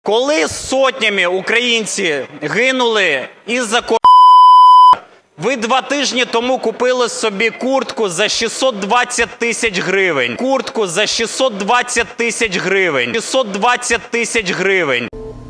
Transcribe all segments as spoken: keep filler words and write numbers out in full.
Коли сотнями українці гинули із-за ко... Ви два тижні тому купили собі куртку за шістсот двадцять тисяч гривень. Куртку за шістсот двадцять тисяч гривень. шістсот двадцять тисяч гривень.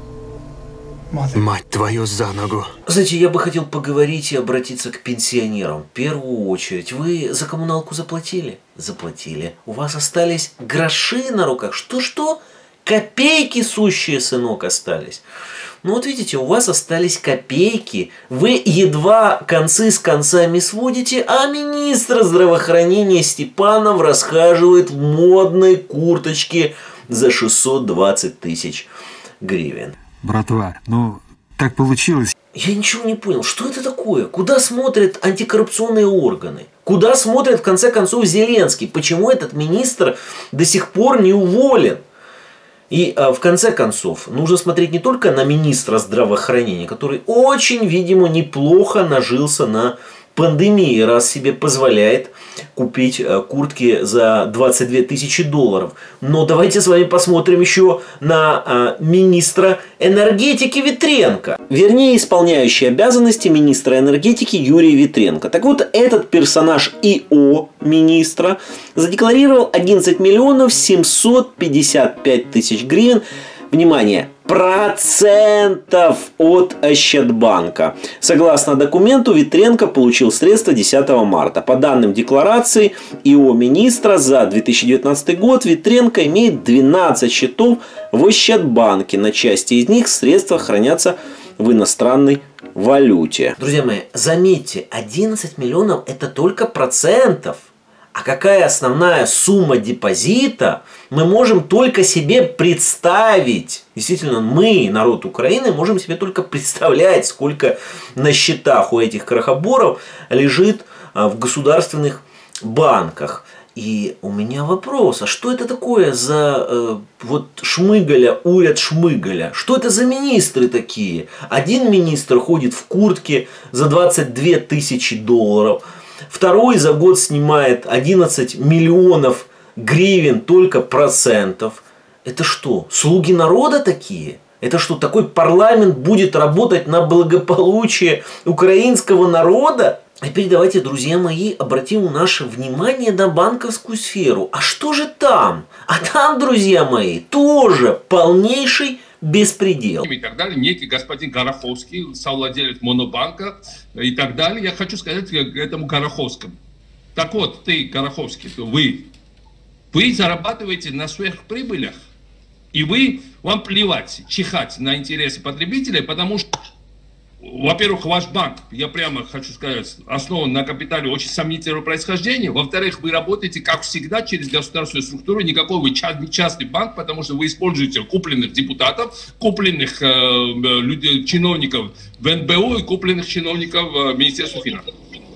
Мать твою за ногу. Знаете, я бы хотел поговорить и обратиться к пенсионерам. В первую очередь, вы за коммуналку заплатили? Заплатили. У вас остались гроши на руках? Что-что? Копейки сущие, сынок, остались. Ну вот видите, у вас остались копейки. Вы едва концы с концами сводите, а министр здравоохранения Степанов расхаживает в модной курточке за шестьсот двадцать тысяч гривен. Братва, ну так получилось. Я ничего не понял, что это такое? Куда смотрят антикоррупционные органы? Куда смотрит, в конце концов, Зеленский? Почему этот министр до сих пор не уволен? И в конце концов, нужно смотреть не только на министра здравоохранения, который очень, видимо, неплохо нажился на пандемии, раз себе позволяет купить куртки за двадцать две тысячи долларов. Но давайте с вами посмотрим еще на министра энергетики Ветренко. Вернее, исполняющий обязанности министра энергетики Юрий Ветренко. Так вот, этот персонаж ИО министра задекларировал одиннадцать миллионов семьсот пятьдесят пять тысяч гривен. Внимание! Процентов от Ощадбанка. Согласно документу, Ветренко получил средства десятого марта. По данным декларации ИО министра за две тысячи девятнадцатый год, Ветренко имеет двенадцать счетов в Ощадбанке. На части из них средства хранятся в иностранной валюте. Друзья мои, заметьте, одиннадцать миллионов это только процентов. А какая основная сумма депозита, мы можем только себе представить. Действительно, мы, народ Украины, можем себе только представлять, сколько на счетах у этих крохоборов лежит в государственных банках. И у меня вопрос, а что это такое за э, вот Шмыгаля, уряд Шмыгаля? Что это за министры такие? Один министр ходит в куртке за двадцать две тысячи долларов. Второй за год снимает одиннадцать миллионов гривен только процентов. Это что, слуги народа такие? Это что, такой парламент будет работать на благополучие украинского народа? А теперь давайте, друзья мои, обратим наше внимание на банковскую сферу. А что же там? А там, друзья мои, тоже полнейший беспредел. И так далее. Некий господин Гороховский, совладелец Монобанка и так далее. Я хочу сказать этому Гороховскому. Так вот, ты, Гороховский, вы, вы зарабатываете на своих прибылях. И вы, вам плевать, чихать на интересы потребителей, потому что, во-первых, ваш банк, я прямо хочу сказать, основан на капитале очень сомнительного происхождения. Во-вторых, вы работаете, как всегда, через государственную структуру. Никакой вы частный банк, потому что вы используете купленных депутатов, купленных э, людей, чиновников в эн бэ о и купленных чиновников в Министерстве финансов.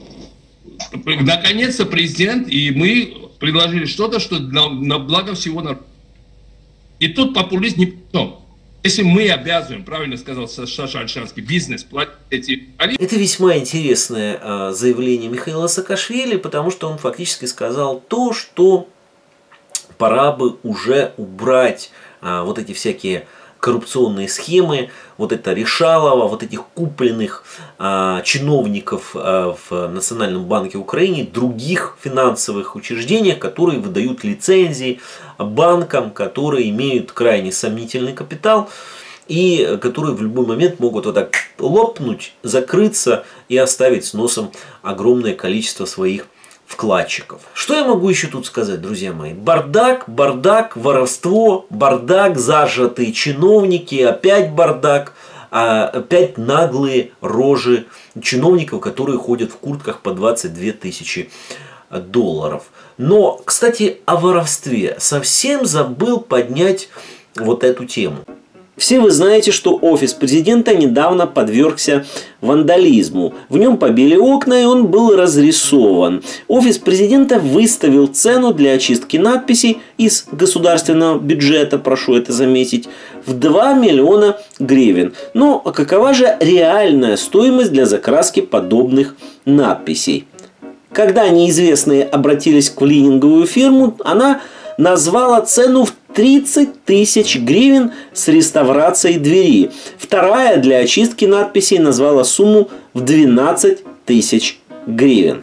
Наконец-то президент и мы предложили что-то, что на, на благо всего народа. И тут популизм не потом. Если мы обязываем, правильно сказал Саша Альшанский, бизнес платить эти... Это весьма интересное а, заявление Михаила Саакашвили, потому что он фактически сказал то, что пора бы уже убрать а, вот эти всякие коррупционные схемы, вот это решалово, вот этих купленных а, чиновников а, в Национальном банке Украины, других финансовых учреждениях, которые выдают лицензии банкам, которые имеют крайне сомнительный капитал и которые в любой момент могут вот так лопнуть, закрыться и оставить с носом огромное количество своих вкладчиков. Что я могу еще тут сказать, друзья мои? Бардак, бардак, воровство, бардак, зажатые чиновники, опять бардак, опять наглые рожи чиновников, которые ходят в куртках по двадцать две тысячи долларов. Но, кстати, о воровстве совсем забыл поднять вот эту тему. Все вы знаете, что офис президента недавно подвергся вандализму. В нем побили окна, и он был разрисован. Офис президента выставил цену для очистки надписей из государственного бюджета, прошу это заметить, в два миллиона гривен. Но какова же реальная стоимость для закраски подобных надписей? Когда неизвестные обратились к клининговую фирму, она назвала цену в тридцать тысяч гривен с реставрацией двери. Вторая для очистки надписей назвала сумму в двенадцать тысяч гривен.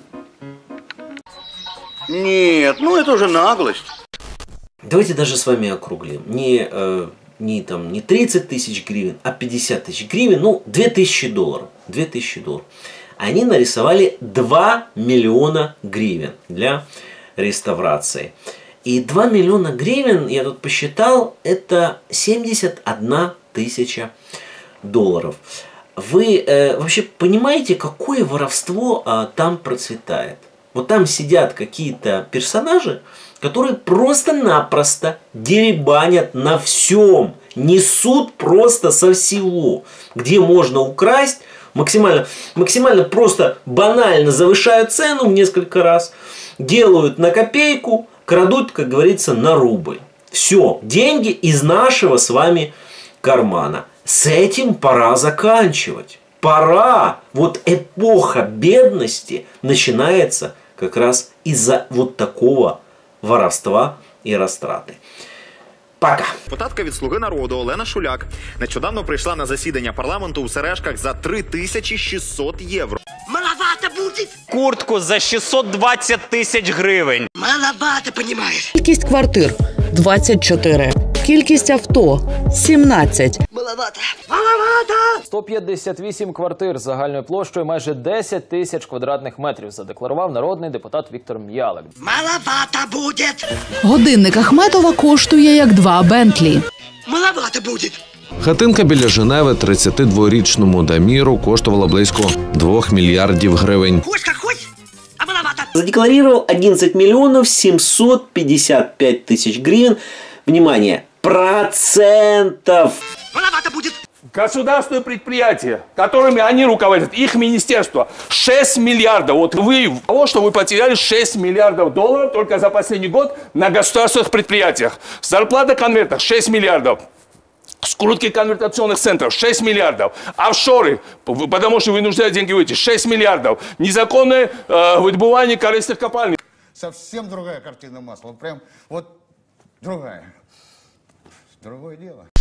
Нет, ну это уже наглость. Давайте даже с вами округлим. Не, э, не, там, не тридцать тысяч гривен, а пятьдесят тысяч гривен. Ну, две тысячи долларов. две тысячи долларов. Они нарисовали два миллиона гривен для реставрации. И два миллиона гривен, я тут посчитал, это семьдесят одна тысяча долларов. Вы э, вообще понимаете, какое воровство э, там процветает? Вот там сидят какие-то персонажи, которые просто-напросто деребанят на всем, несут просто со всего, где можно украсть, максимально, максимально просто банально завышают цену в несколько раз, делают на копейку, крадут, как говорится, на рубль. Все, деньги из нашего с вами кармана. С этим пора заканчивать. Пора. Вот эпоха бедности начинается как раз из-за вот такого воровства і розтрати. Пока. Депутатка від «Слуги народу» Олена Шуляк нещодавно прийшла на засідання парламенту у сережках за три тисячі шістсот євро. Маловато будет? Куртку за шістсот двадцять тисяч гривень. Маловато, понимаешь? Кількість квартир – двадцять чотири. Кількість авто – сімнадцять. Маловато. Маловато! сто п'ятдесят вісім квартир з загальною площею майже десять тисяч квадратних метрів, задекларував народний депутат Віктор М'ялик. Маловато будет. Годинник Ахметова коштує як два Бентлі. Маловато будет. Хатинка біля Женеви тридцятидворічному Даміру коштувала близько двох мільярдів гривень. Хочешь как хочешь, а маловато. Задекларировал одиннадцать миллионов семьсот пятьдесят пять тысяч гривен. Внимание, процентов. Маловато будет. Государственные предприятия, которыми они руководят, их министерство, шесть миллиардов. Вот вы, того, что вы потеряли шесть миллиардов долларов только за последний год на государственных предприятиях. Зарплата конвертов шесть миллиардов. Скрутки конвертационных центров шесть миллиардов. Офшоры, потому что вынуждают деньги выйти, шесть миллиардов. Незаконное э, выдобывание корыстных копалин. Совсем другая картина масла. Вот прям вот другая. Другое дело.